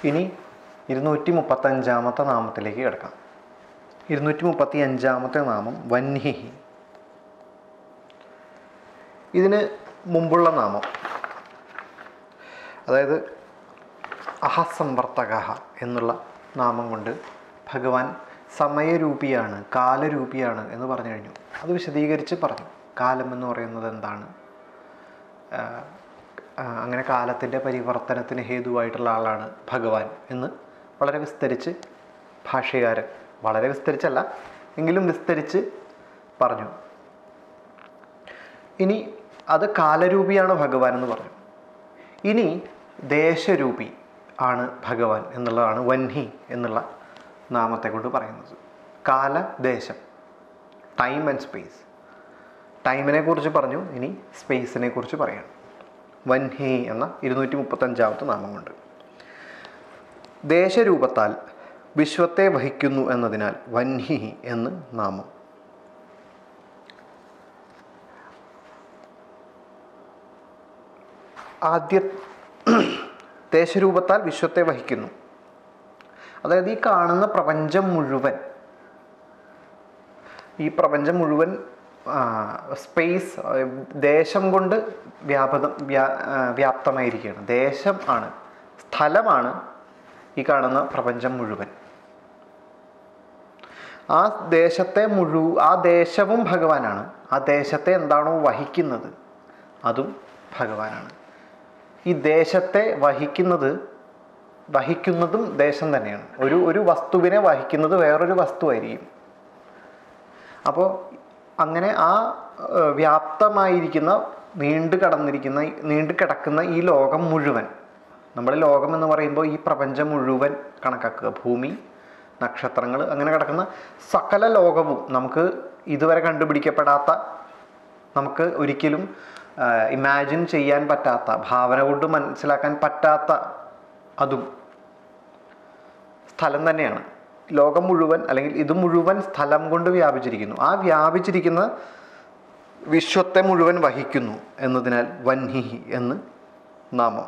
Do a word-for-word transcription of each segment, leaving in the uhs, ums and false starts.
ഇനി ഇരുന്നൂറ്റി മുപ്പത്തഞ്ചാമത്തെ നാമത്തിലേക്ക് കിടക്കാം. ഇരുന്നൂറ്റി മുപ്പത്തി അഞ്ചാമത്തെ നാമം വന്ഹിഹി. ഇതിന് മുമ്പുള്ള നാമം, അതായത് അഹസംവർത്തക എന്നുള്ള നാമം കൊണ്ട് ഭഗവാൻ സമയരൂപിയാണ്, കാലരൂപിയാണ് എന്ന് പറഞ്ഞു കഴിഞ്ഞു. അത് വിശദീകരിച്ച് പറഞ്ഞു. കാലം എന്ന് പറയുന്നത് എന്താണ്, അങ്ങനെ കാലത്തിൻ്റെ പരിവർത്തനത്തിന് ഹേതുവായിട്ടുള്ള ആളാണ് ഭഗവാൻ എന്ന് വളരെ വിസ്തരിച്ച് ഭാഷ്യകാരൻ, വളരെ വിസ്തരിച്ചല്ല എങ്കിലും വിസ്തരിച്ച് പറഞ്ഞു. ഇനി അത് കാലരൂപിയാണ് ഭഗവാൻ എന്ന് പറഞ്ഞു. ഇനി ദേശരൂപി ആണ് ഭഗവാൻ എന്നുള്ളതാണ് വന്ഹി എന്നുള്ള നാമത്തെ കൊണ്ട് പറയുന്നത്. കാല, ദേശം, ടൈം ആൻഡ് സ്പേസ്. ടൈമിനെ കുറിച്ച് പറഞ്ഞു, ഇനി സ്പേസിനെ കുറിച്ച് പറയണം. വന്ഹി എന്ന ഇരുന്നൂറ്റി മുപ്പത്തഞ്ചാമത്തെ നാമം കൊണ്ട് ദേശരൂപത്താൽ വിശ്വത്തെ വഹിക്കുന്നു എന്നതിനാൽ വന്ഹി എന്ന് നാമം. ആദ്യ ദേശരൂപത്താൽ വിശ്വത്തെ വഹിക്കുന്നു, അതായത് ഈ കാണുന്ന പ്രപഞ്ചം മുഴുവൻ, ഈ പ്രപഞ്ചം മുഴുവൻ സ്പേസ്, ദേശം കൊണ്ട് വ്യാപകം വ്യാ വ്യാപ്തമായിരിക്കുകയാണ്. ദേശം ആണ്, സ്ഥലമാണ് ഈ കാണുന്ന പ്രപഞ്ചം മുഴുവൻ. ആ ദേശത്തെ മുഴു ആ ദേശവും ഭഗവാനാണ്. ആ ദേശത്തെ എന്താണോ വഹിക്കുന്നത് അതും ഭഗവാനാണ്. ഈ ദേശത്തെ വഹിക്കുന്നത് വഹിക്കുന്നതും ദേശം തന്നെയാണ്. ഒരു ഒരു വസ്തുവിനെ വഹിക്കുന്നത് വേറൊരു വസ്തുവായിരിക്കും. അപ്പോൾ അങ്ങനെ ആ വ്യാപ്തമായിരിക്കുന്ന, നീണ്ടു കടന്നിരിക്കുന്ന, നീണ്ടു കിടക്കുന്ന ഈ ലോകം മുഴുവൻ, നമ്മൾ ലോകം എന്ന് പറയുമ്പോൾ ഈ പ്രപഞ്ചം മുഴുവൻ കണക്കാക്കുക. ഭൂമി, നക്ഷത്രങ്ങൾ, അങ്ങനെ കിടക്കുന്ന സകല ലോകവും, നമുക്ക് ഇതുവരെ കണ്ടുപിടിക്കപ്പെടാത്ത, നമുക്ക് ഒരിക്കലും ഇമാജിൻ ചെയ്യാൻ പറ്റാത്ത, ഭാവന കൊണ്ട് മനസ്സിലാക്കാൻ പറ്റാത്ത അതും സ്ഥലം തന്നെയാണ്. ലോകം മുഴുവൻ, അല്ലെങ്കിൽ ഇത് മുഴുവൻ സ്ഥലം കൊണ്ട് വ്യാപിച്ചിരിക്കുന്നു. ആ വ്യാപിച്ചിരിക്കുന്ന വിശ്വത്തെ മുഴുവൻ വഹിക്കുന്നു എന്നതിനാൽ വന്ഹിഹി എന്ന് നാമം.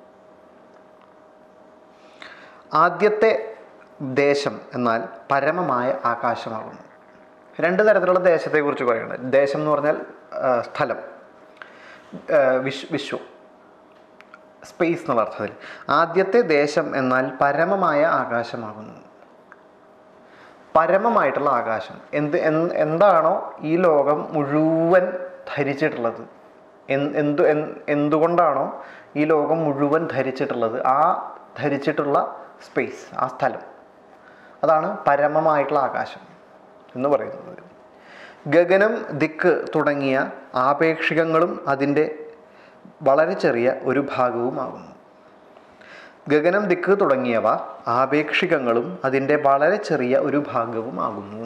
ആദ്യത്തെ ദേശം എന്നാൽ പരമമായ ആകാശമാകുന്നു. രണ്ട് തരത്തിലുള്ള ദേശത്തെക്കുറിച്ച് പറയുന്നത്. ദേശം എന്ന് പറഞ്ഞാൽ സ്ഥലം, വിശ്വ വിശ്വം സ്പേസ് എന്നുള്ള അർത്ഥത്തിൽ. ആദ്യത്തെ ദേശം എന്നാൽ പരമമായ ആകാശമാകുന്നു. പരമമായിട്ടുള്ള ആകാശം എന്ത് എന്താണോ ഈ ലോകം മുഴുവൻ ധരിച്ചിട്ടുള്ളത്, എന്തു എന്തുകൊണ്ടാണോ ഈ ലോകം മുഴുവൻ ധരിച്ചിട്ടുള്ളത്, ആ ധരിച്ചിട്ടുള്ള സ്പേസ്, ആ സ്ഥലം, അതാണ് പരമമായിട്ടുള്ള ആകാശം എന്ന് പറയുന്നത്. ഗഗനം, ദിക്ക് തുടങ്ങിയ ആപേക്ഷികങ്ങളും അതിൻ്റെ വളരെ ചെറിയ ഒരു ഭാഗവുമാകുന്നു. ഗഗനം, ദിക്ക് തുടങ്ങിയവ ആപേക്ഷികങ്ങളും അതിൻ്റെ വളരെ ചെറിയ ഒരു ഭാഗവുമാകുന്നു.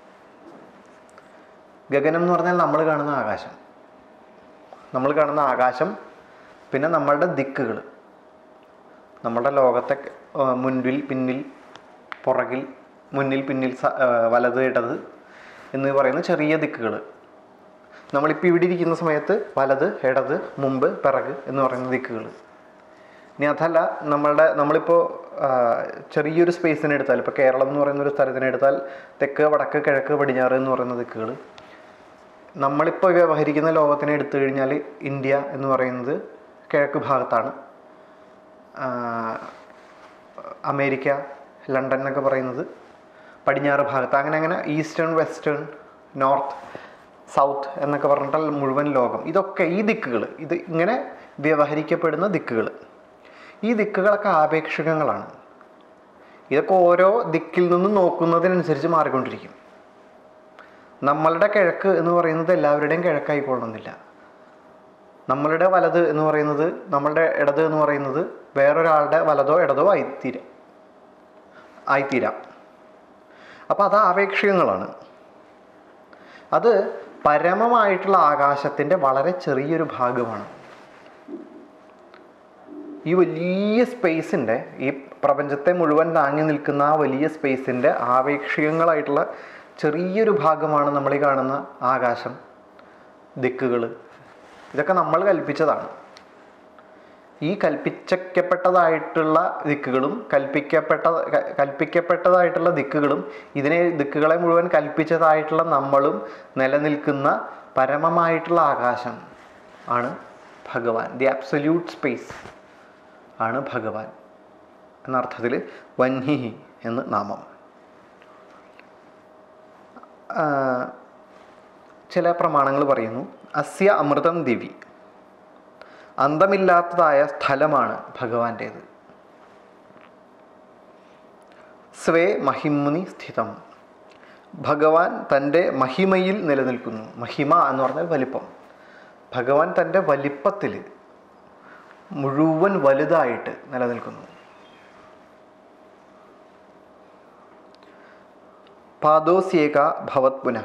ഗഗനം എന്ന് പറഞ്ഞാൽ നമ്മൾ കാണുന്ന ആകാശം, നമ്മൾ കാണുന്ന ആകാശം, പിന്നെ നമ്മളുടെ ദിക്കുകൾ, നമ്മളുടെ ലോകത്തെ മുൻപിൽ, പിന്നിൽ, പുറകിൽ, മുന്നിൽ, പിന്നിൽ, വലത്, ഇടത് എന്ന് പറയുന്ന ചെറിയ ദിക്കുകൾ. നമ്മളിപ്പോൾ ഇവിടെ ഇരിക്കുന്ന സമയത്ത് വലത്, ഇടത്, മുമ്പ്, പിറക് എന്ന് പറയുന്ന ദിക്കുകൾ. ഇനി അതല്ല, നമ്മളുടെ നമ്മളിപ്പോൾ ചെറിയൊരു സ്പേസിനെ എടുത്താൽ, ഇപ്പോൾ കേരളം എന്ന് പറയുന്ന ഒരു സ്ഥലത്തിനെ എടുത്താൽ തെക്ക്, വടക്ക്, കിഴക്ക്, പടിഞ്ഞാറ് എന്ന് പറയുന്ന ദിക്കുകൾ. നമ്മളിപ്പോൾ വ്യവഹരിക്കുന്ന ലോകത്തിനെ എടുത്തു കഴിഞ്ഞാൽ ഇന്ത്യ എന്ന് പറയുന്നത് കിഴക്ക് ഭാഗത്താണ്. അമേരിക്ക, ലണ്ടൻ എന്നൊക്കെ പറയുന്നത് പടിഞ്ഞാറ് ഭാഗത്ത്. അങ്ങനെ അങ്ങനെ ഈസ്റ്റേൺ, വെസ്റ്റേൺ, നോർത്ത്, സൗത്ത് എന്നൊക്കെ പറഞ്ഞിട്ടാൽ മുഴുവൻ ലോകം. ഇതൊക്കെ ഈ ദിക്കുകൾ, ഇത് ഇങ്ങനെ വ്യവഹരിക്കപ്പെടുന്ന ദിക്കുകൾ. ഈ ദിക്കുകളൊക്കെ ആപേക്ഷികങ്ങളാണ്. ഇതൊക്കെ ഓരോ ദിക്കിൽ നിന്നും നോക്കുന്നതിനനുസരിച്ച് മാറിക്കൊണ്ടിരിക്കും. നമ്മളുടെ കിഴക്ക് എന്ന് പറയുന്നത് എല്ലാവരുടെയും കിഴക്കായിക്കൊള്ളണമെന്നില്ല. നമ്മളുടെ വലത് എന്ന് പറയുന്നത്, നമ്മളുടെ ഇടത് എന്ന് പറയുന്നത് വേറൊരാളുടെ വലതോ ഇടതോ ആയിത്തീരാം ആയിത്തീരാം അപ്പം അത് ആപേക്ഷികങ്ങളാണ്. അത് പരമമായിട്ടുള്ള ആകാശത്തിൻ്റെ വളരെ ചെറിയൊരു ഭാഗമാണ്. ഈ വലിയ സ്പേസിൻ്റെ, ഈ പ്രപഞ്ചത്തെ മുഴുവൻ താങ്ങി നിൽക്കുന്ന ആ വലിയ സ്പേസിൻ്റെ ആപേക്ഷികങ്ങളായിട്ടുള്ള ചെറിയൊരു ഭാഗമാണ് നമ്മൾ ഈ കാണുന്ന ആകാശം, ദിക്കുകൾ. ഇതൊക്കെ നമ്മൾ കൽപ്പിച്ചതാണ്. ഈ കൽപ്പിച്ചപ്പെട്ടതായിട്ടുള്ള ദിക്കുകളും കൽപ്പിക്കപ്പെട്ട കൽപ്പിക്കപ്പെട്ടതായിട്ടുള്ള ദിക്കുകളും ഇതിനെ ദിക്കുകളെ മുഴുവൻ കൽപ്പിച്ചതായിട്ടുള്ള നമ്മളും നിലനിൽക്കുന്ന പരമമായിട്ടുള്ള ആകാശം ആണ് ഭഗവാൻ. ദി അബ്സല്യൂട്ട് സ്പേസ് ആണ് ഭഗവാൻ എന്നർത്ഥത്തിൽ വന്ഹിഹി എന്ന് നാമം. ചില പ്രമാണങ്ങൾ പറയുന്നു അസ്യ അമൃതം ദിവി, അന്തമില്ലാത്തതായ സ്ഥലമാണ് ഭഗവാന്റേത്. സ്വേ മഹിമുനി സ്ഥിതം, ഭഗവാൻ തൻ്റെ മഹിമയിൽ നിലനിൽക്കുന്നു. മഹിമ എന്ന് പറഞ്ഞാൽ വലിപ്പം. ഭഗവാൻ തൻ്റെ വലിപ്പത്തിൽ മുഴുവൻ വലുതായിട്ട് നിലനിൽക്കുന്നു. പാദോസ്യേക ഭവത് പുനഃ,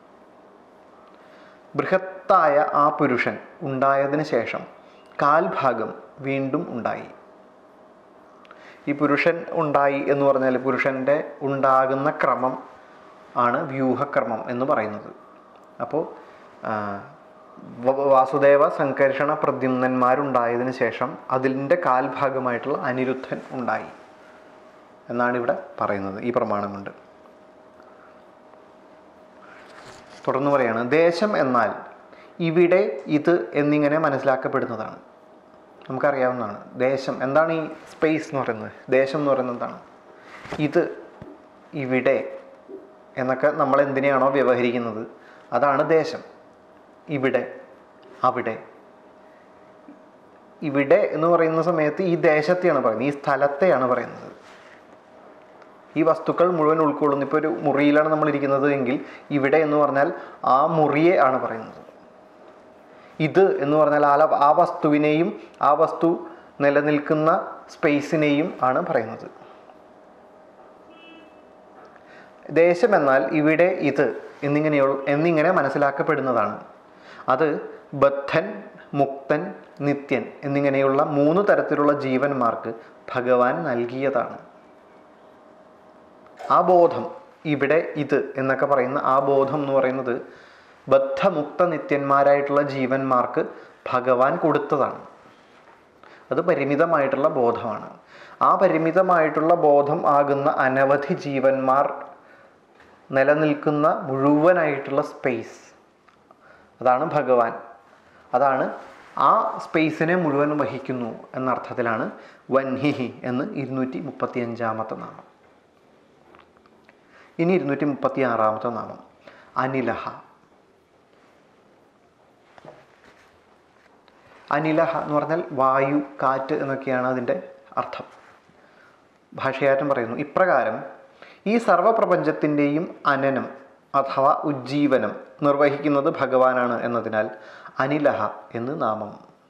ബൃഹത്തായ ആ പുരുഷൻ ഉണ്ടായതിന് ശേഷം കാൽഭാഗം വീണ്ടും ഉണ്ടായി. ഈ പുരുഷൻ ഉണ്ടായി എന്ന് പറഞ്ഞാൽ പുരുഷൻ്റെ ഉണ്ടാകുന്ന ക്രമം ആണ് വ്യൂഹക്രമം എന്ന് പറയുന്നത്. അപ്പോൾ വാസുദേവ സംകർഷണ പ്രദ്യുമ്നന്മാരുണ്ടായതിനു ശേഷം അതിൻ്റെ കാൽഭാഗമായിട്ടുള്ള അനിരുദ്ധൻ ഉണ്ടായി എന്നാണ് ഇവിടെ പറയുന്നത് ഈ പ്രമാണം കൊണ്ട്. തുടർന്ന് പറയാണ്, ദേശം എന്നാൽ ഇവിടെ ഇത് എന്നിങ്ങനെ മനസ്സിലാക്കപ്പെടുന്നതാണ്. നമുക്കറിയാവുന്നതാണ് ദേശം എന്താണ്. ഈ സ്പേസ് എന്ന് പറയുന്നത്, ദേശം എന്ന് പറയുന്നത് എന്താണ്? ഇത്, ഇവിടെ എന്നൊക്കെ നമ്മൾ എന്തിനെയാണോ വ്യവഹരിക്കുന്നത് അതാണ് ദേശം. ഇവിടെ, അവിടെ. ഇവിടെ എന്ന് പറയുന്ന സമയത്ത് ഈ ദേശത്തെയാണ് പറയുന്നത്, ഈ സ്ഥലത്തെയാണ് പറയുന്നത്. ഈ വസ്തുക്കൾ മുഴുവൻ ഉൾക്കൊള്ളുന്നു. ഇപ്പോൾ ഒരു മുറിയിലാണ് നമ്മൾ ഇരിക്കുന്നത് എങ്കിൽ ഇവിടെ എന്ന് പറഞ്ഞാൽ ആ മുറിയെ ആണ് പറയുന്നത്. ഇത് എന്ന് പറഞ്ഞാൽ ആ ആ വസ്തുവിനെയും ആ വസ്തു നിലനിൽക്കുന്ന സ്പേസിനെയും ആണ് പറയുന്നത്. ദേശം എന്നാൽ ഇവിടെ ഇത് എന്നിങ്ങനെയുള്ള എന്നിങ്ങനെ മനസ്സിലാക്കപ്പെടുന്നതാണ്. അത് ബദ്ധൻ, മുക്തൻ, നിത്യൻ എന്നിങ്ങനെയുള്ള മൂന്ന് തരത്തിലുള്ള ജീവന്മാർക്ക് ഭഗവാൻ നൽകിയതാണ്. ആ ബോധം, ഇവിടെ ഇത് എന്നൊക്കെ പറയുന്ന ആ ബോധം എന്ന് പറയുന്നത് ബദ്ധമുക്ത നിത്യന്മാരായിട്ടുള്ള ജീവന്മാർക്ക് ഭഗവാൻ കൊടുത്തതാണ്. അത് പരിമിതമായിട്ടുള്ള ബോധമാണ്. ആ പരിമിതമായിട്ടുള്ള ബോധം ആകുന്ന അനവധി ജീവന്മാർ നിലനിൽക്കുന്ന മുഴുവനായിട്ടുള്ള സ്പേസ്, അതാണ് ഭഗവാൻ. അതാണ് ആ സ്പേസിനെ മുഴുവൻ വഹിക്കുന്നു എന്നർത്ഥത്തിലാണ് വന്ഹിഹി എന്ന് ഇരുന്നൂറ്റി മുപ്പത്തി അഞ്ചാമത്തെ നാമം. ഇനി ഇരുന്നൂറ്റി മുപ്പത്തി ആറാമത്തെ നാമം അനിലഹ. അനിലഹ എന്ന് പറഞ്ഞാൽ വായു, കാറ്റ് എന്നൊക്കെയാണ് അതിൻ്റെ അർത്ഥം. ഭാഷയാറ്റം പറയുന്നു, ഇപ്രകാരം ഈ സർവപ്രപഞ്ചത്തിൻ്റെയും അനനം അഥവാ ഉജ്ജീവനം നിർവഹിക്കുന്നത് ഭഗവാനാണ് എന്നതിനാൽ അനിലഹ എന്ന് നാമം.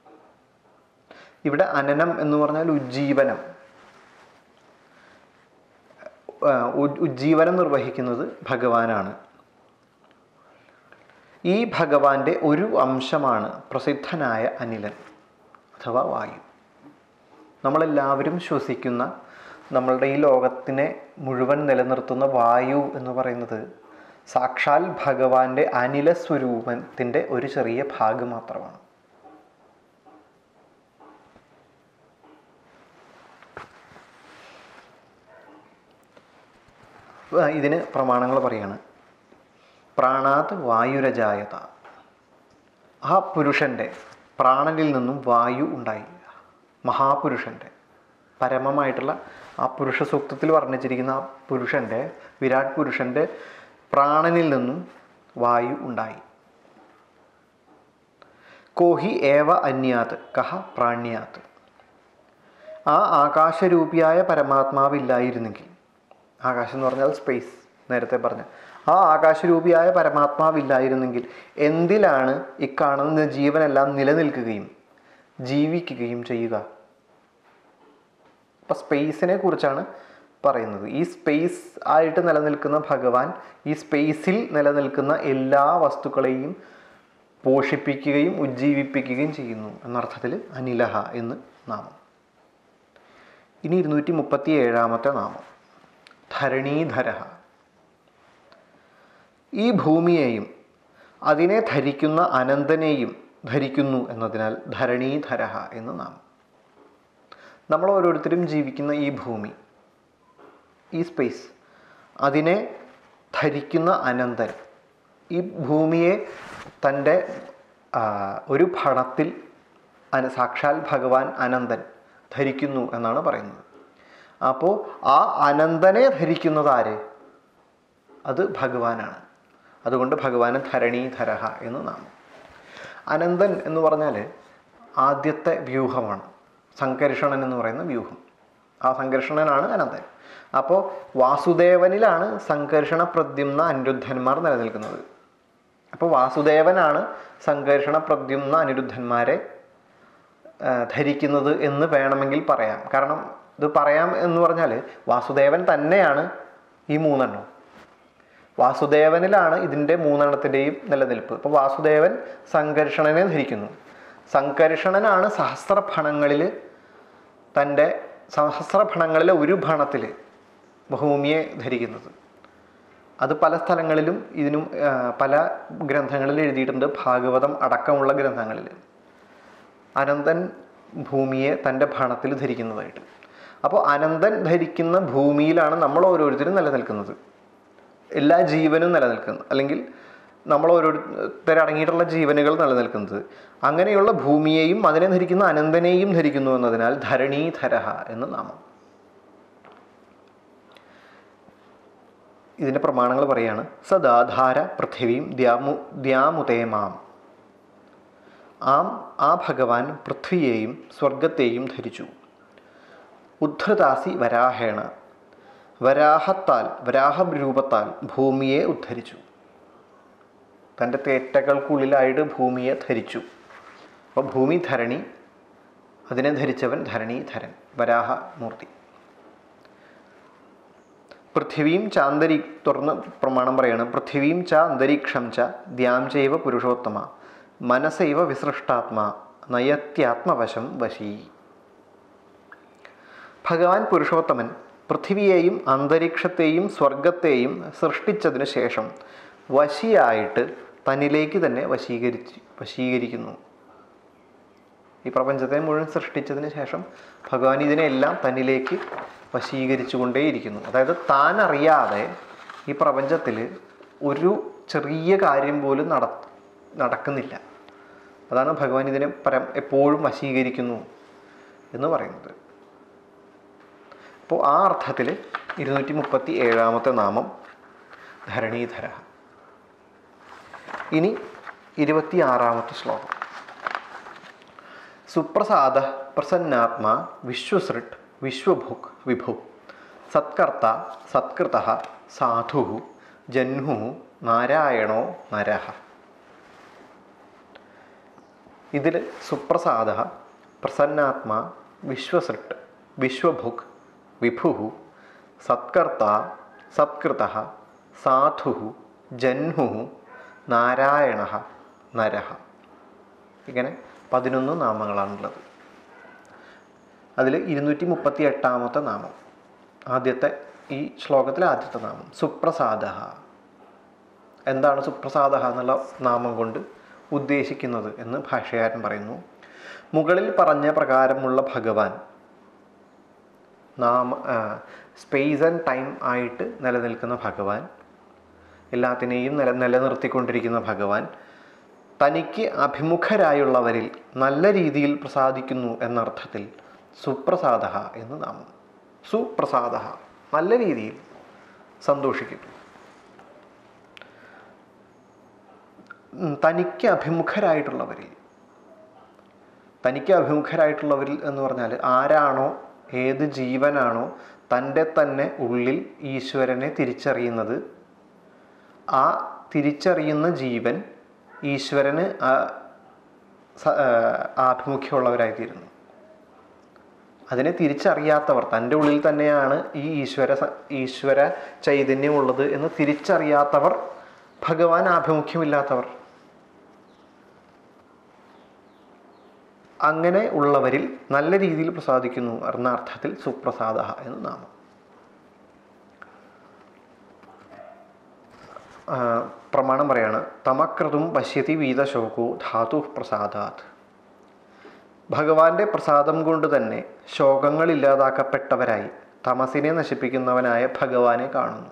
ഇവിടെ അനനം എന്ന് പറഞ്ഞാൽ ഉജ്ജീവനം. ഉജ്ജീവനം നിർവഹിക്കുന്നത് ഭഗവാനാണ്. ഈ ഭഗവാന്റെ ഒരു അംശമാണ് പ്രസിദ്ധനായ അനിലൻ അഥവാ വായു. നമ്മളെല്ലാവരും ശ്വസിക്കുന്ന, നമ്മളുടെ ഈ ലോകത്തിനെ മുഴുവൻ നിലനിർത്തുന്ന വായു എന്ന് പറയുന്നത് സാക്ഷാൽ ഭഗവാന്റെ അനില സ്വരൂപത്തിൻ്റെ ഒരു ചെറിയ ഭാഗം മാത്രമാണ്. ഇതിന് പ്രമാണങ്ങൾ പറയാണ്. പ്രാണാത് വായുരജായത, ആ പുരുഷൻ്റെ പ്രാണനിൽ നിന്നും വായു ഉണ്ടായി. മഹാപുരുഷൻ്റെ പരമമായിട്ടുള്ള ആ പുരുഷ സൂക്തത്തിൽ വർണ്ണിച്ചിരിക്കുന്ന ആ പുരുഷൻ്റെ, വിരാട് പുരുഷൻ്റെ പ്രാണനിൽ നിന്നും വായു ഉണ്ടായി. കോഹി ഏവ അന്യാത് കഹ പ്രാണ്യാത്, ആ ആകാശരൂപിയായ പരമാത്മാവില്ലായിരുന്നെങ്കിൽ, ആകാശം എന്ന് പറഞ്ഞാൽ സ്പേസ്, നേരത്തെ പറഞ്ഞ ആ ആകാശരൂപിയായ പരമാത്മാവില്ലായിരുന്നെങ്കിൽ എന്തിലാണ് ഇക്കാണുന്ന ജീവനെല്ലാം നിലനിൽക്കുകയും ജീവിക്കുകയും ചെയ്യുക? അപ്പം സ്പേസിനെ കുറിച്ചാണ് പറയുന്നത്. ഈ സ്പേസ് ആയിട്ട് നിലനിൽക്കുന്ന ഭഗവാൻ ഈ സ്പേസിൽ നിലനിൽക്കുന്ന എല്ലാ വസ്തുക്കളെയും പോഷിപ്പിക്കുകയും ഉജ്ജീവിപ്പിക്കുകയും ചെയ്യുന്നു എന്നർത്ഥത്തിൽ അനിലഹ എന്ന് നാമം. ഇനി ഇരുന്നൂറ്റി മുപ്പത്തി ഏഴാമത്തെ നാമം ധരണീധര. ഈ ഭൂമിയെയും അതിനെ ധരിക്കുന്ന അനന്തനെയും ധരിക്കുന്നു എന്നതിനാൽ ധരണീധര എന്ന് നാമം. നമ്മൾ ഓരോരുത്തരും ജീവിക്കുന്ന ഈ ഭൂമി, ഈ സ്പേസ്, അതിനെ ധരിക്കുന്ന അനന്തൻ ഈ ഭൂമിയെ തൻ്റെ ഒരു ഭണത്തിൽ അന സാക്ഷാൽ ഭഗവാൻ അനന്തൻ ധരിക്കുന്നു എന്നാണ് പറയുന്നത്. അപ്പോൾ ആ അനന്തനെ ധരിക്കുന്നത് ആര്? അത് ഭഗവാനാണ്. അതുകൊണ്ട് ഭഗവാന് ധരണീധരഃ എന്ന് നാമം. അനന്തൻ എന്ന് പറഞ്ഞാൽ ആദ്യത്തെ വ്യൂഹമാണ്, സംകർഷണൻ എന്ന് പറയുന്ന വ്യൂഹം. ആ സംകർഷണനാണ് അനന്തൻ. അപ്പോൾ വാസുദേവനിലാണ് സംകർഷണ പ്രദ്യുമ്ന അനിരുദ്ധന്മാർ നിലനിൽക്കുന്നത്. അപ്പോൾ വാസുദേവനാണ് സംകർഷണ പ്രദ്യുമ്ന അനിരുദ്ധന്മാരെ ധരിക്കുന്നത് എന്ന് വേണമെങ്കിൽ പറയാം. കാരണം ഇത് പറയാം എന്ന് പറഞ്ഞാൽ വാസുദേവൻ തന്നെയാണ് ഈ മൂന്നെണ്ണം. വാസുദേവനിലാണ് ഇതിൻ്റെ മൂന്നെണ്ണത്തിൻ്റെയും നിലനിൽപ്പ്. അപ്പോൾ വാസുദേവൻ സംകർഷണനെ ധരിക്കുന്നു. സംകർഷണനാണ് സഹസ്രഭണങ്ങളിൽ തൻ്റെ സഹസ്രഭണങ്ങളിലെ ഒരു ഭണത്തിൽ ഭൂമിയെ ധരിക്കുന്നത്. അത് പല സ്ഥലങ്ങളിലും ഇതിനും പല ഗ്രന്ഥങ്ങളിൽ എഴുതിയിട്ടുണ്ട്, ഭാഗവതം അടക്കമുള്ള ഗ്രന്ഥങ്ങളിൽ അനന്തൻ ഭൂമിയെ തൻ്റെ ഭണത്തിൽ ധരിക്കുന്നതായിട്ട്. അപ്പോൾ അനന്തൻ ധരിക്കുന്ന ഭൂമിയിലാണ് നമ്മൾ ഓരോരുത്തരും നിലനിൽക്കുന്നത്, എല്ലാ ജീവനും നിലനിൽക്കുന്നത്, അല്ലെങ്കിൽ നമ്മൾ ഓരോരുത്തരടങ്ങിയിട്ടുള്ള ജീവനുകൾ നിലനിൽക്കുന്നത്. അങ്ങനെയുള്ള ഭൂമിയെയും അതിനെ ധരിക്കുന്ന അനന്തനെയും ധരിക്കുന്നു എന്നതിനാൽ ധരണീധരഃ എന്ന് നാമം. ഇതിൻ്റെ പ്രമാണങ്ങൾ പറയാണ്: സദാധാര പൃഥിവീം ദ്യാമു ദ്യാമുതേമാം. ആം ആ ഭഗവാൻ പൃഥ്വിയെയും സ്വർഗത്തെയും ധരിച്ചു. ഉദ്ധൃതാസി വരാഹേണ, വരാഹത്താൽ വരാഹരൂപത്താൽ ഭൂമിയെ ഉദ്ധരിച്ചു. തൻ്റെ തേറ്റകൾക്കുള്ളിലായിട്ട് ഭൂമിയെ ധരിച്ചു. അപ്പോൾ ഭൂമി ധരണി, അതിനെ ധരിച്ചവൻ ധരണീധരൻ, വരാഹമൂർത്തി. പൃഥിവീം ച അന്തരീ തുറന്ന് പ്രമാണം പറയാണ്: പൃഥിവീം ച അന്തരീക്ഷം ച ദ്യാം ചൈവ പുരുഷോത്തമ മനസൈവ വിസൃഷ്ടാത്മാ നയത്യാത്മവശം വശീ. ഭഗവാൻ പുരുഷോത്തമൻ പൃഥിവിയെയും അന്തരീക്ഷത്തെയും സ്വർഗത്തെയും സൃഷ്ടിച്ചതിനു ശേഷം വശിയായിട്ട് തന്നിലേക്ക് തന്നെ വശീകരിച്ച് വശീകരിക്കുന്നു. ഈ പ്രപഞ്ചത്തെ മുഴുവൻ സൃഷ്ടിച്ചതിന് ശേഷം ഭഗവാൻ ഇതിനെല്ലാം തന്നിലേക്ക് വശീകരിച്ചു കൊണ്ടേയിരിക്കുന്നു. അതായത് താൻ അറിയാതെ ഈ പ്രപഞ്ചത്തിൽ ഒരു ചെറിയ കാര്യം പോലും നട നടക്കുന്നില്ല. അതാണ് ഭഗവാൻ ഇതിനെ പരം എപ്പോഴും വശീകരിക്കുന്നു എന്ന് പറയുന്നത്. അപ്പോൾ ആ അർത്ഥത്തിൽ ഇരുന്നൂറ്റി മുപ്പത്തി ഏഴാമത്തെ നാമം ധരണീധര. ഇനി ഇരുപത്തി ആറാമത്തെ ശ്ലോകം. സുപ്രസാദ പ്രസന്നാത്മാ വിശ്വസൃട്ട് വിശ്വഭുക് വിഭു സത്കർത്ത സത്കൃത സാധു ജഹ്നു നാരായണോ നരഃ. ഇതിൽ സുപ്രസാദ പ്രസന്നാത്മാ വിശ്വസൃട്ട് വിശ്വഭുക് വിഭു സത്കർത്ത സത്കൃത സാധു ജഹ്നു നാരായണ നരഃ. ഇങ്ങനെ പതിനൊന്ന് നാമങ്ങളാണുള്ളത്. അതിൽ ഇരുന്നൂറ്റി മുപ്പത്തി എട്ടാമത്തെ നാമം, ആദ്യത്തെ ഈ ശ്ലോകത്തിലെ ആദ്യത്തെ നാമം സുപ്രസാദ. എന്താണ് സുപ്രസാദ എന്നുള്ള നാമം കൊണ്ട് ഉദ്ദേശിക്കുന്നത് എന്ന് ഭാഷ്യകാരൻ പറയുന്നു. മുകളിൽ പറഞ്ഞ പ്രകാരമുള്ള ഭഗവാൻ നാമ സ്പേസ് ആൻഡ് ടൈം ആയിട്ട് നിലനിൽക്കുന്ന ഭഗവാൻ, എല്ലാത്തിനെയും നില നിലനിർത്തിക്കൊണ്ടിരിക്കുന്ന ഭഗവാൻ തനിക്ക് അഭിമുഖരായുള്ളവരിൽ നല്ല രീതിയിൽ പ്രസാദിക്കുന്നു എന്നർത്ഥത്തിൽ സുപ്രസാദ എന്ന് നാമം. സുപ്രസാദ, നല്ല രീതിയിൽ സന്തോഷിക്കുന്നു. തനിക്ക് അഭിമുഖരായിട്ടുള്ളവരിൽ, തനിക്ക് അഭിമുഖരായിട്ടുള്ളവരിൽ എന്ന് പറഞ്ഞാൽ ആരാണോ, ഏത് ജീവനാണോ തൻ്റെ തന്നെ ഉള്ളിൽ ഈശ്വരനെ തിരിച്ചറിയുന്നത്, ആ തിരിച്ചറിയുന്ന ജീവൻ ഈശ്വരന് ആഭിമുഖ്യമുള്ളവരായിത്തീരുന്നു. അതിനെ തിരിച്ചറിയാത്തവർ, തൻ്റെ ഉള്ളിൽ തന്നെയാണ് ഈ ഈശ്വര ഈശ്വര ചൈതന്യമുള്ളത് എന്ന് തിരിച്ചറിയാത്തവർ, ഭഗവാൻ ആഭിമുഖ്യമില്ലാത്തവർ, അങ്ങനെ ഉള്ളവരിൽ നല്ല രീതിയിൽ പ്രസാദിക്കുന്നു എന്ന അർത്ഥത്തിൽ സുപ്രസാദ എന്ന് നാമം. പ്രമാണം പറയാണ്: തമക്രതും പശ്യതി വീതശോകോ ധാതു പ്രസാദാത്. ഭഗവാന്റെ പ്രസാദം കൊണ്ട് തന്നെ ശോകങ്ങൾ ഇല്ലാതാക്കപ്പെട്ടവരായി തമസിനെ നശിപ്പിക്കുന്നവനായ ഭഗവാനെ കാണുന്നു.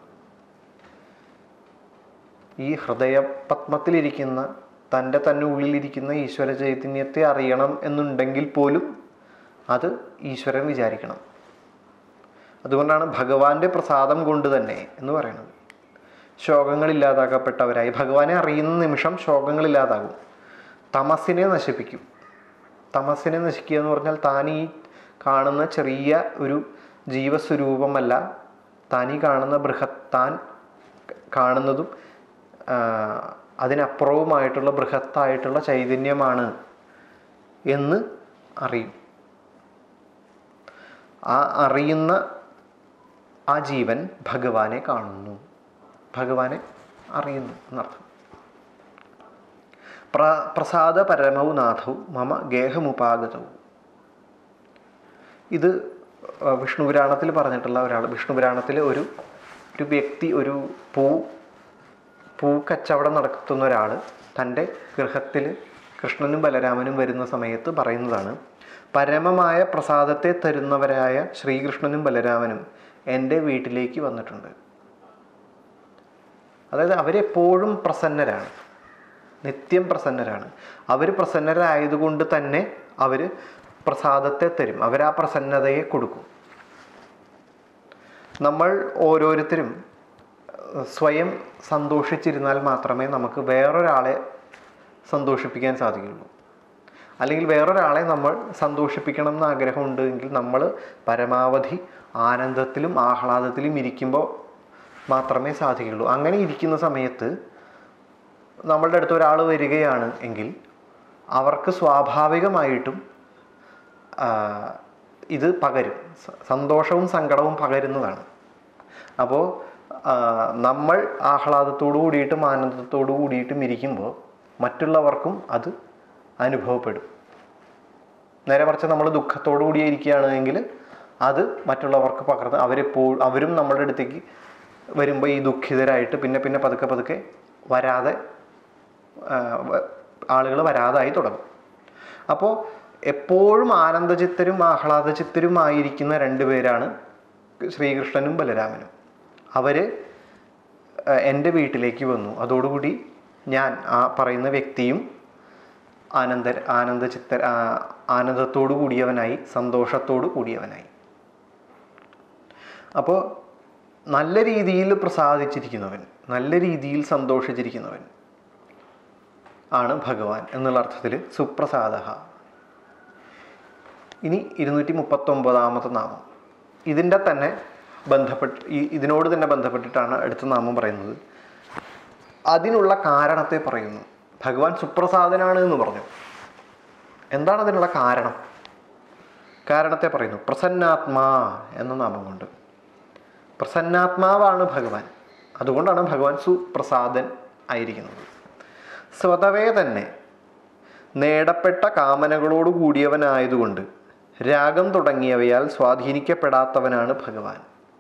ഈ ഹൃദയപത്മത്തിലിരിക്കുന്ന തൻ്റെ തന്നെ ഉള്ളിലിരിക്കുന്ന ഈശ്വര ചൈതന്യത്തെ അറിയണം എന്നുണ്ടെങ്കിൽ പോലും അത് ഈശ്വരൻ വിചാരിക്കണം. അതുകൊണ്ടാണ് ഭഗവാന്റെ പ്രസാദം കൊണ്ട് തന്നെ എന്ന് പറയുന്നത്. ശോകങ്ങളില്ലാതാക്കപ്പെട്ടവരായി ഭഗവാനെ അറിയുന്ന നിമിഷം ശോകങ്ങളില്ലാതാകും, തമസിനെ നശിപ്പിക്കും. തമസിനെ നശിക്കുക എന്ന് പറഞ്ഞാൽ താൻ ഈ കാണുന്ന ചെറിയ ഒരു ജീവസ്വരൂപമല്ല, താൻ ഈ കാണുന്ന ബൃഹത്, താൻ കാണുന്നതും അതിനപ്പുറവുമായിട്ടുള്ള ബൃഹത്തായിട്ടുള്ള ചൈതന്യമാണ് എന്ന് അറിയും. ആ അറിയുന്ന ആ ജീവൻ ഭഗവാനെ കാണുന്നു, ഭഗവാനെ അറിയുന്നു എന്നർത്ഥം. പ്ര പ്രസാദ പരമൗ നാഥൗ മമ ഗേഹമുപാഗതൗ. ഇത് വിഷ്ണു പുരാണത്തിൽ പറഞ്ഞിട്ടുള്ള ഒരാൾ. വിഷ്ണു പുരാണത്തിൽ ഒരു ഒരു വ്യക്തി, ഒരു പൂ പൂ കച്ചവടം നടത്തുന്ന ഒരാൾ തൻ്റെ ഗൃഹത്തിൽ കൃഷ്ണനും ബലരാമനും വരുന്ന സമയത്ത് പറയുന്നതാണ്, പരമമായ പ്രസാദത്തെ തരുന്നവരായ ശ്രീകൃഷ്ണനും ബലരാമനും എൻ്റെ വീട്ടിലേക്ക് വന്നിട്ടുണ്ട്. അതായത് അവരെപ്പോഴും പ്രസന്നരാണ്, നിത്യം പ്രസന്നരാണ്. അവർ പ്രസന്നരായതുകൊണ്ട് തന്നെ അവർ പ്രസാദത്തെ തരും, അവരാ പ്രസന്നതയെ കൊടുക്കും. നമ്മൾ ഓരോരുത്തരും സ്വയം സന്തോഷിച്ചിരുന്നാൽ മാത്രമേ നമുക്ക് വേറൊരാളെ സന്തോഷിപ്പിക്കാൻ സാധിക്കുകയുള്ളൂ. അല്ലെങ്കിൽ വേറൊരാളെ നമ്മൾ സന്തോഷിപ്പിക്കണം എന്ന് ആഗ്രഹമുണ്ട് എങ്കിൽ നമ്മൾ പരമാവധി ആനന്ദത്തിലും ആഹ്ലാദത്തിലും ഇരിക്കുമ്പോൾ മാത്രമേ സാധിക്കുകയുള്ളൂ. അങ്ങനെ ഇരിക്കുന്ന സമയത്ത് നമ്മളുടെ അടുത്ത് ഒരാൾ വരികയാണ് എങ്കിൽ അവർക്ക് സ്വാഭാവികമായിട്ടും ഇത് പകരും, സന്തോഷവും സങ്കടവും പകരുന്നതാണ്. അപ്പോൾ നമ്മൾ ആഹ്ലാദത്തോടു കൂടിയിട്ടും ആനന്ദത്തോടു കൂടിയിട്ടും ഇരിക്കുമ്പോൾ മറ്റുള്ളവർക്കും അത് അനുഭവപ്പെടും. നേരെ മറിച്ച് നമ്മൾ ദുഃഖത്തോടു കൂടി ഇരിക്കുകയാണെങ്കിൽ അത് മറ്റുള്ളവർക്ക് പകർന്ന് അവരെപ്പോൾ അവരും നമ്മളുടെ അടുത്തേക്ക് വരുമ്പോൾ ഈ ദുഃഖിതരായിട്ട് പിന്നെ പിന്നെ പതുക്കെ പതുക്കെ വരാതെ ആളുകൾ വരാതായി തുടങ്ങും. അപ്പോൾ എപ്പോഴും ആനന്ദചിത്തരും ആഹ്ലാദചിത്തരുമായിരിക്കുന്ന രണ്ടുപേരാണ് ശ്രീകൃഷ്ണനും ബലരാമനും. അവർ എൻ്റെ വീട്ടിലേക്ക് വന്നു. അതോടുകൂടി ഞാൻ ആ പറയുന്ന വ്യക്തിയും ആനന്ദ ആനന്ദചിത്ത ആനന്ദത്തോടു കൂടിയവനായി, സന്തോഷത്തോടു കൂടിയവനായി. അപ്പോൾ നല്ല രീതിയിൽ പ്രസാദിച്ചിരിക്കുന്നവൻ, നല്ല രീതിയിൽ സന്തോഷിച്ചിരിക്കുന്നവൻ ആണ് ഭഗവാൻ എന്നുള്ള അർത്ഥത്തിൽ സുപ്രസാദ. ഇനി ഇരുന്നൂറ്റി മുപ്പത്തൊമ്പതാമത്തെ നാമം. ഇതിൻ്റെ തന്നെ ബന്ധപ്പെട്ട് ഈ ഇതിനോട് തന്നെ ബന്ധപ്പെട്ടിട്ടാണ് അടുത്ത നാമം പറയുന്നത്. അതിനുള്ള കാരണത്തെ പറയുന്നു. ഭഗവാൻ സുപ്രസാദനാണ് എന്ന് പറഞ്ഞു. എന്താണ് അതിനുള്ള കാരണം? കാരണത്തെ പറയുന്നു. പ്രസന്നാത്മാ എന്ന നാമം കൊണ്ട്. പ്രസന്നാത്മാവാണ് ഭഗവാൻ. അതുകൊണ്ടാണ് ഭഗവാൻ സുപ്രസാദൻ ആയിരിക്കുന്നത്. സ്വതവേ തന്നെ നേടപ്പെട്ട കാമനകളോട് കൂടിയവനായതുകൊണ്ട് രാഗം തുടങ്ങിയവയാൽ സ്വാധീനിക്കപ്പെടാത്തവനാണ് ഭഗവാൻ.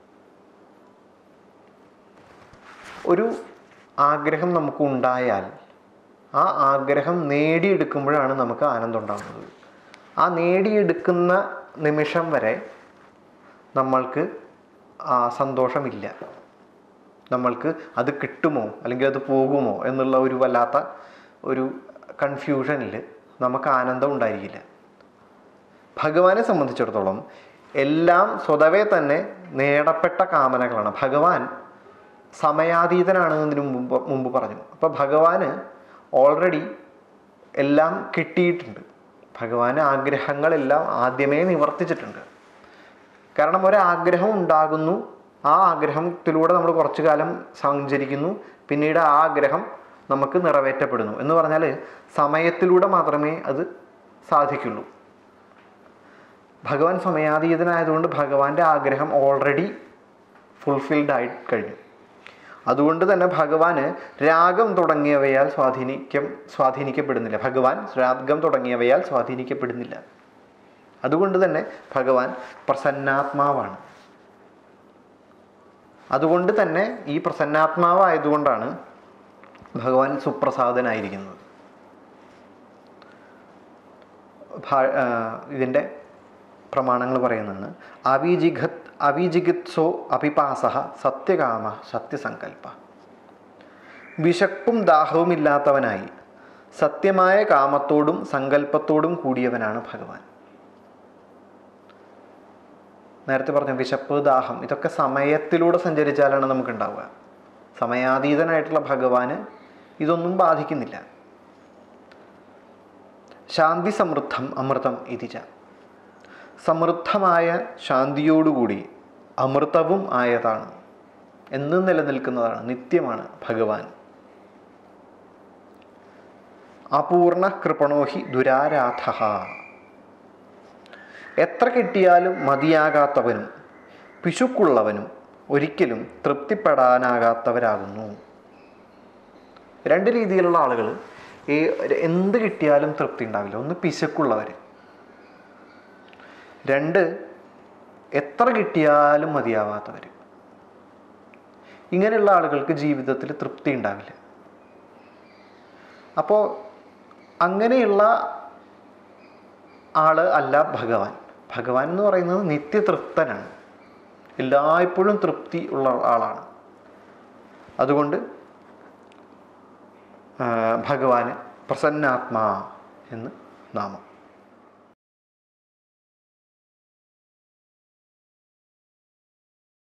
ഒരു ആഗ്രഹം നമുക്ക് ഉണ്ടായാൽ ആ ആഗ്രഹം നേടിയെടുക്കുമ്പോഴാണ് നമുക്ക് ആനന്ദം ഉണ്ടാകുന്നത്. ആ നേടിയെടുക്കുന്ന നിമിഷം വരെ നമ്മൾക്ക് ആ സന്തോഷമില്ല. നമ്മൾക്ക് അത് കിട്ടുമോ അല്ലെങ്കിൽ അത് പോകുമോ എന്നുള്ള ഒരു വല്ലാത്ത ഒരു കൺഫ്യൂഷനിൽ നമുക്ക് ആനന്ദം ഉണ്ടായിരിക്കില്ല. ഭഗവാനെ സംബന്ധിച്ചിടത്തോളം എല്ലാം സ്വതവേ തന്നെ നേടപ്പെട്ട കാമനകളാണ്. ഭഗവാൻ സമയാതീതനാണ് എന്നതിന് മുമ്പ് മുമ്പ് പറഞ്ഞു. അപ്പോൾ ഭഗവാന് ഓൾറെഡി എല്ലാം കിട്ടിയിട്ടുണ്ട്. ഭഗവാന് ആഗ്രഹങ്ങളെല്ലാം ആദ്യമേ നിവർത്തിച്ചിട്ടുണ്ട്. കാരണം ഒരാഗ്രഹം ഉണ്ടാകുന്നു, ആ ആഗ്രഹത്തിലൂടെ നമ്മൾ കുറച്ചു കാലം സഞ്ചരിക്കുന്നു, പിന്നീട് ആ ആഗ്രഹം നമുക്ക് നിറവേറ്റപ്പെടുന്നു എന്ന് പറഞ്ഞാൽ സമയത്തിലൂടെ മാത്രമേ അത് സാധിക്കുള്ളൂ. ഭഗവാൻ സമയാതീതനായതുകൊണ്ട് ഭഗവാന്റെ ആഗ്രഹം ഓൾറെഡി ഫുൾഫിൽഡ് ആയി കഴിഞ്ഞു. അതുകൊണ്ട് തന്നെ ഭഗവാന് രാഗം തുടങ്ങിയവയാൽ സ്വാധീനിക്കം സ്വാധീനിക്കപ്പെടുന്നില്ല. ഭഗവാൻ രാഗം തുടങ്ങിയവയാൽ സ്വാധീനിക്കപ്പെടുന്നില്ല. അതുകൊണ്ട് തന്നെ ഭഗവാൻ പ്രസന്നാത്മാവാണ്. അതുകൊണ്ട് തന്നെ ഈ പ്രസന്നാത്മാവായതുകൊണ്ടാണ് ഭഗവാൻ സുപ്രസാദനായിരിക്കുന്നത്. ഇതിൻ്റെ പ്രമാണങ്ങൾ പറയുന്നതാണ്. അവിജിഗത് അവിജിഗിത്സോ അപിപാസഹ സത്യകാമ സത്യസങ്കല്പ. വിശപ്പും ദാഹവും ഇല്ലാത്തവനായി സത്യമായ കാമത്തോടും സങ്കല്പത്തോടും കൂടിയവനാണ് ഭഗവാൻ. നേരത്തെ പറഞ്ഞ വിശപ്പ്, ദാഹം ഇതൊക്കെ സമയത്തിലൂടെ സഞ്ചരിച്ചാലാണ് നമുക്കുണ്ടാവുക. സമയാതീതനായിട്ടുള്ള ഭഗവാന് ഇതൊന്നും ബാധിക്കുന്നില്ല. ശാന്തി സമൃദ്ധം അമൃതം ഇതിച്ച. സമൃദ്ധമായ ശാന്തിയോടുകൂടി അമൃതവും ആയതാണ്, എന്നും നിലനിൽക്കുന്നതാണ്, നിത്യമാണ് ഭഗവാൻ. അപൂർണ കൃപണോഹി ദുരാരാധ. എത്ര കിട്ടിയാലും മതിയാകാത്തവനും പിശുക്കുള്ളവനും ഒരിക്കലും തൃപ്തിപ്പെടാനാകാത്തവരാകുന്നു. രണ്ട് രീതിയിലുള്ള ആളുകൾ. ഈ എന്ത് കിട്ടിയാലും തൃപ്തി ഉണ്ടാവില്ല. ഒന്ന് പിശുക്കുള്ളവർ, രണ്ട് എത്ര കിട്ടിയാലും മതിയാവാത്തവർ. ഇങ്ങനെയുള്ള ആളുകൾക്ക് ജീവിതത്തിൽ തൃപ്തി ഉണ്ടാവില്ല. അപ്പോൾ അങ്ങനെയുള്ള ആള് അല്ല ഭഗവാൻ. ഭഗവാൻ എന്ന് പറയുന്നത് നിത്യതൃപ്തനാണ്, എല്ലായ്പ്പോഴും തൃപ്തി ഉള്ള ആളാണ്. അതുകൊണ്ട് ഭഗവാന് പ്രസന്നാത്മാ എന്ന് നാമം.